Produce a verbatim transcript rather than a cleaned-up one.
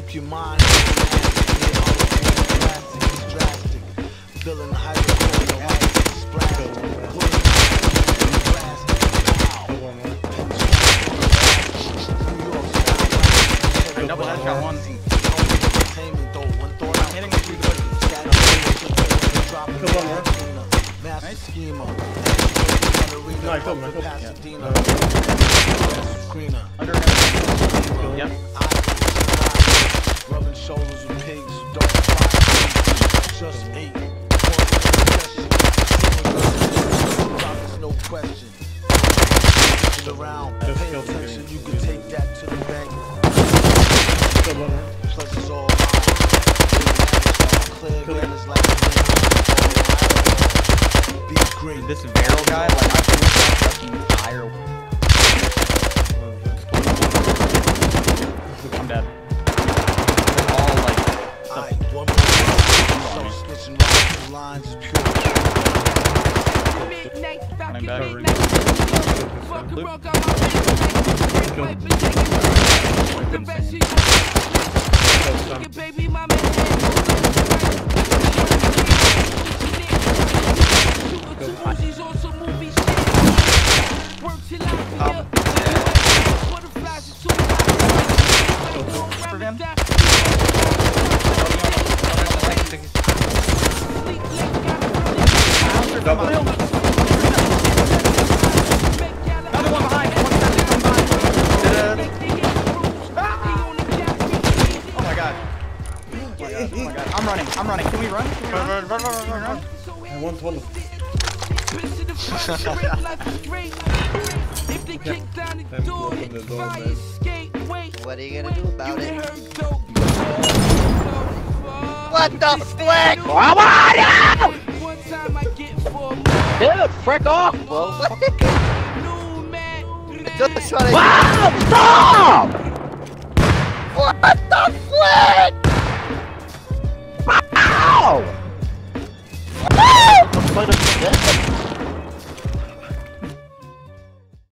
Keep your mind on drastic. Feeling hyper, double headshot one. Hitting the two doors. Kill one more. Nice. Schema. No, I killed him, I killed him. Yeah. Under him. Yep. Rubbing shoulders with pigs who don't fly. Just eight. There's no question. Around. Pay attention, you can take that to the bank. Plus it's all clear again, it's like be great. This barrel guy, like I feel like fucking fire. I'm dead. All like stuff. One more. Snitching right the lines is pure. Running back. For him. Double. Another one behind. Oh my god. Oh my god. Oh my god. I'm running. I'm running. Can we run? Can we run? Run, run, run, run, run. I want one. What are you gonna do about it? What the flick? Come on out! Dude, frick off, bro. Just trying to... Wow, stop! What the flick? Wow! Wow!